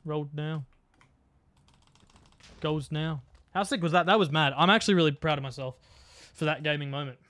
Rolled now. Goes now. How sick was that? That was mad. I'm actually really proud of myself for that gaming moment.